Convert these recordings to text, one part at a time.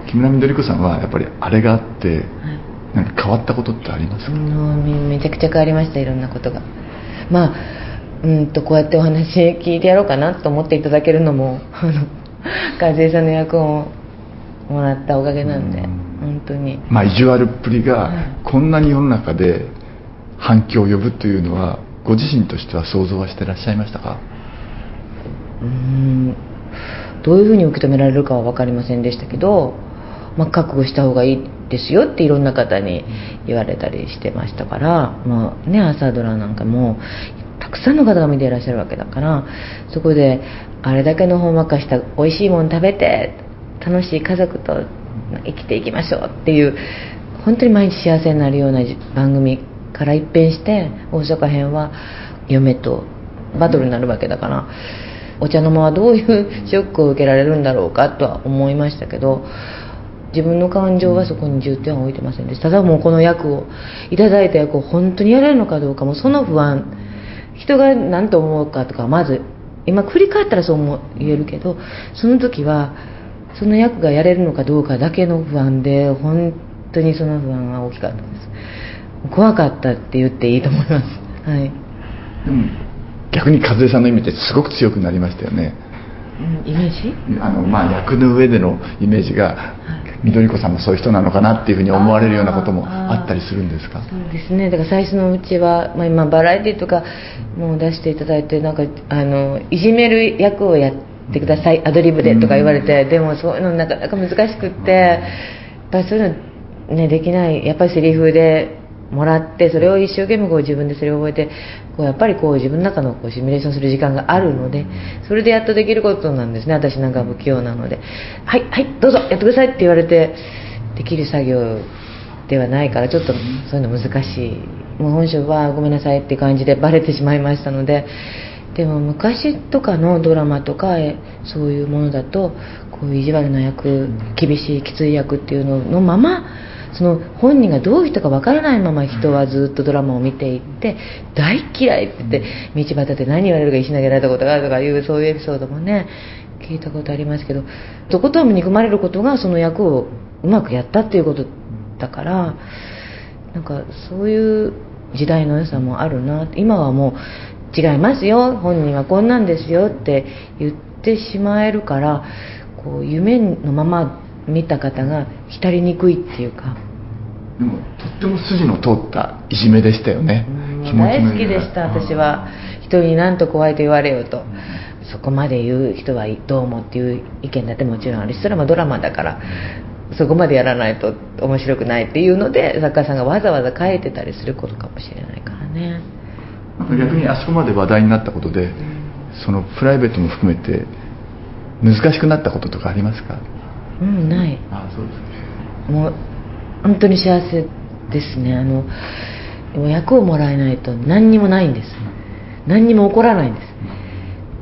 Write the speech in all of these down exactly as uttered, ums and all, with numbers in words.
木村緑子さんはやっぱりあれがあって、はい、なんか変わったことってありますか？ もうめちゃくちゃ変わりました、いろんなことが。まあうんとこうやってお話聞いてやろうかなと思っていただけるのもあの和江さんの役をもらったおかげなんで、本当に、 まあ、意地悪っぷりがこんなに世の中で反響を呼ぶというのはご自身としては想像はしてらっしゃいましたか？ うーんどういうふうに受け止められるかは分かりませんでしたけど、まあ、覚悟した方がいいですよっていろんな方に言われたりしてましたから、まあね、朝ドラなんかもたくさんの方が見ていらっしゃるわけだから、そこであれだけのほんわかした美味しいもの食べて楽しい家族と生きていきましょうっていう、本当に毎日幸せになるような番組から一変して大阪編は嫁とバトルになるわけだから、お茶の間はどういうショックを受けられるんだろうかとは思いましたけど、自分の感情はそこに重点を置いてませんでした。ただもうこの役をいただいた役を本当にやれるのかどうかも、その不安、人が何と思うかとか、まず今振り返ったらそうも言えるけど、その時はその役がやれるのかどうかだけの不安で、本当にその不安は大きかったです。怖かったって言っていいと思います。はい。 でも逆に和江さんのイメージってすごく強くなりましたよね。 うん、イメージあの、まあ、役の上でのイメージが、はい、緑子さんもそういう人なのかなっていうふうに思われるようなこともあったりするんですか？ そうですね。だから最初のうちは、まあ、今バラエティとかもう出していただいて、なんかあのいじめる役をやってくださいアドリブでとか言われて、でもそういうのなかなか難しくって、やっぱりそういうの、ね、できない。やっぱりセリフでもらって、それを一生懸命こう自分でそれを覚えて、こうやっぱりこう自分の中のこうシミュレーションする時間があるので、それでやっとできることなんですね。私なんか不器用なので、はいはいどうぞやってくださいって言われてできる作業ではないから、ちょっとそういうの難しい。もう本性はごめんなさいって感じでバレてしまいましたので。でも昔とかのドラマとかそういうものだと、こういう意地悪な役、厳しいきつい役っていうののまま、その本人がどういう人かわからないまま人はずっとドラマを見ていって、大嫌いって言って道端で何言われるか石投げられたことがあるとかいう、そういうエピソードもね聞いたことありますけど、とことん憎まれることがその役をうまくやったっていうことだから、なんかそういう時代の良さもあるな。今はもう違いますよ、本人はこんなんですよって言ってしまえるから、こう夢のまま見た方が浸りにくいっていうか。 でもとっても筋の通ったいじめでしたよね。 大好きでした。私は人に何と怖いと言われようと、そこまで言う人はどうもっていう意見だってもちろんあるし、それもドラマだからそこまでやらないと面白くないっていうので、作家さんがわざわざ書いてたりすることかもしれないからね。 なんか逆にあそこまで話題になったことで、そのプライベートも含めて難しくなったこととかありますか？ うん、ない。 ああ、そうですね。 もう本当に幸せですね。あのでも役をもらえないと何にもないんです。何にも起こらないんです。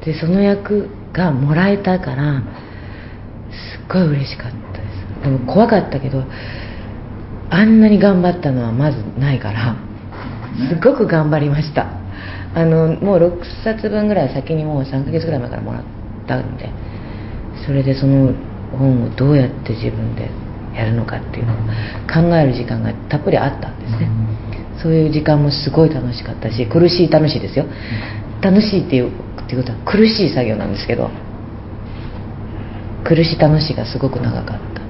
でその役がもらえたからすっごい嬉しかったです。でも怖かったけど、あんなに頑張ったのはまずないからすごく頑張りました。あのもうろくさつぶんぐらい先にもうさんかげつぐらい前からもらったんで、それでその本をどうやって自分でやるのかっていうのを考える時間がたっぷりあったんですね。そういう時間もすごい楽しかったし、苦しい楽しいですよ。楽しいっていうっていうことは苦しい作業なんですけど、苦しい楽しいがすごく長かった。